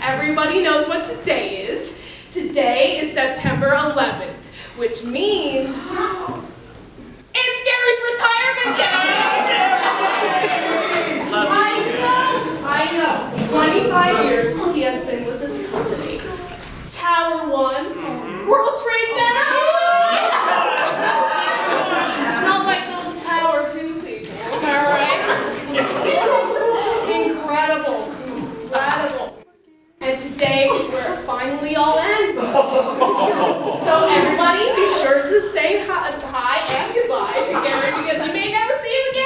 everybody knows what today is. Today is September 11th, which means it's Gary's retirement day! I know. 25 years he has been with this company. Tower 1, World Trade Center! Not like those Tower 2 people, am I right? Incredible. Incredible. And today is where it finally all ends. So everybody be sure to say hi and goodbye to Gary because you may never see him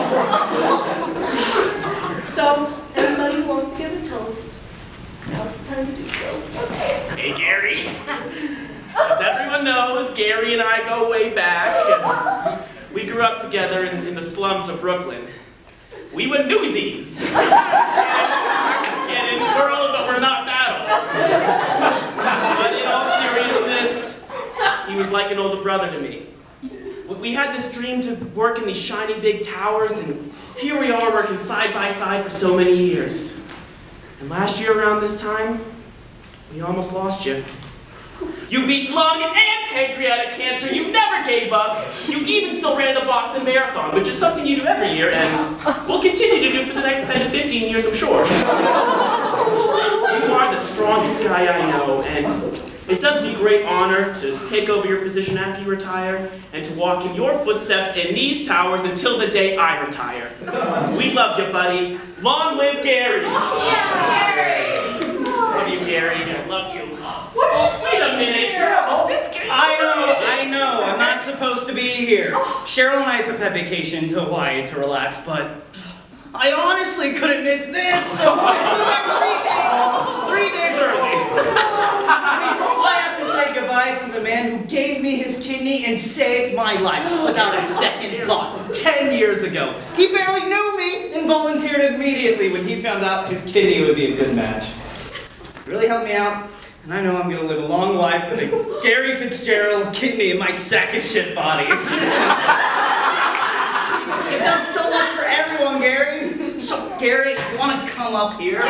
again. So everybody who wants to give a toast, now's the time to do so. Hey Gary. As everyone knows, Gary and I go way back. We grew up together in the slums of Brooklyn. We were newsies. I'm just kidding. We're old, but we're not that old. But in all seriousness, he was like an older brother to me. We had this dream to work in these shiny big towers, and here we are working side by side for so many years. And last year around this time, we almost lost you. You beat lung and pancreatic cancer. You never gave up. You even still ran the Boston Marathon, which is something you do every year and will continue to do for the next 10 to 15 years, I'm sure. You are the strongest guy I know, and it does me great honor to take over your position after you retire and to walk in your footsteps in these towers until the day I retire. We love you, buddy. Long live Gary. Yeah, Gary. Love you, Gary. I love you. Oh, wait a minute. This guy. I know. I'm not supposed to be here. Cheryl and I took that vacation to Hawaii to relax, but I honestly couldn't miss this, so I flew back 3 days early. I have to say goodbye to the man who gave me his kidney and saved my life without a second thought 10 years ago. He barely knew me and volunteered immediately when he found out his kidney would be a good match. It really helped me out. And I know I'm going to live a long life with a Gary Fitzgerald kidney in my sack of shit body. You've done so much for everyone, Gary. So, Gary, if you want to come up here.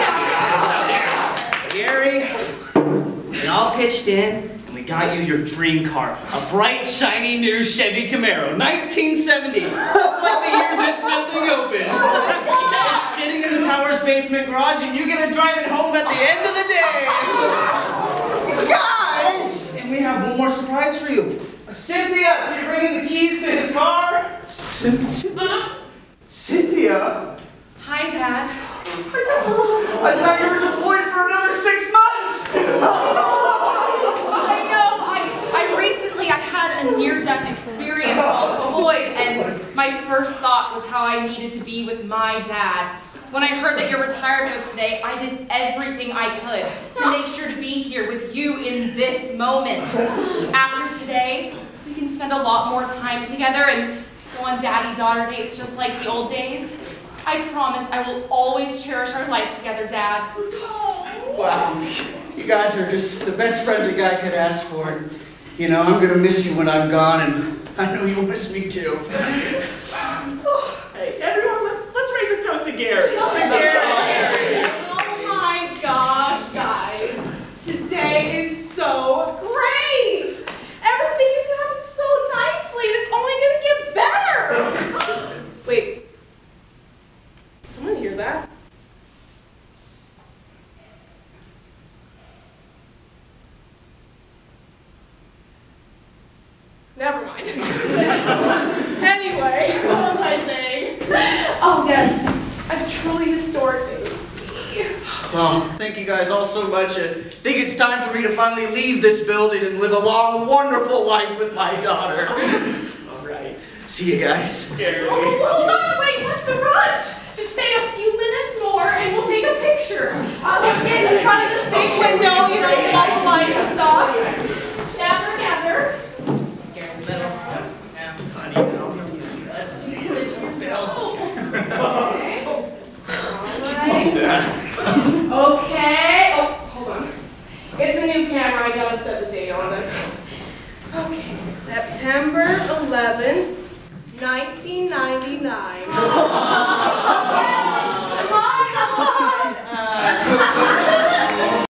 Gary, we all pitched in, and we got you your dream car. A bright, shiny new Chevy Camaro, 1970. Just like the year this building opened. It's sitting in the tower's basement garage, and you get to drive it home at the end of the day. Guys! And we have one more surprise for you. Cynthia, can you bring in the keys to his car? Cynthia? Hi, Dad. I thought you were deployed for another 6 months! I know. I had a near-death experience called Void, and my first thought was how I needed to be with my dad. When I heard that your retirement was today, I did everything I could to make sure to be here with you in this moment. After today, we can spend a lot more time together and go on daddy-daughter days just like the old days. I promise I will always cherish our life together, Dad. Wow, you guys are just the best friends a guy could ask for. You know, I'm gonna miss you when I'm gone, and I know you'll miss me too. Hey, everyone, let's raise a toast to Gary. Oh my gosh, guys. Today is so great. Everything is happening so nicely, and it's only gonna get better. Wait. Did someone hear that? Never mind. Anyway, what was I saying? Oh yes, a truly historic day this week. Well, thank you guys all so much. I think it's time for me to finally leave this building and live a long, wonderful life with my daughter. All right. See you guys. Gary. Hold on, wait, what's the rush? Just stay a few minutes more and we'll take a picture. Let's get in front of this big window, you know, all the light and stuff. Gather. Okay. Oh, hold on. It's a new camera. I gotta set the date on this. Okay, September 11th, 1999. Smile!